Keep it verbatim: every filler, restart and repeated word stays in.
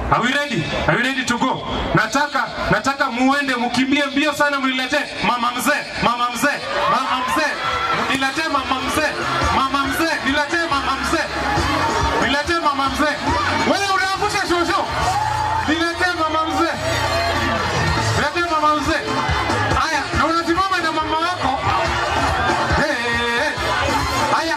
Are we ready? Are we ready to go? Nataka nataka muende mkimbie mbio sana mniletee mama mzee, mama mzee, mama mzee. Mniletee mama mzee.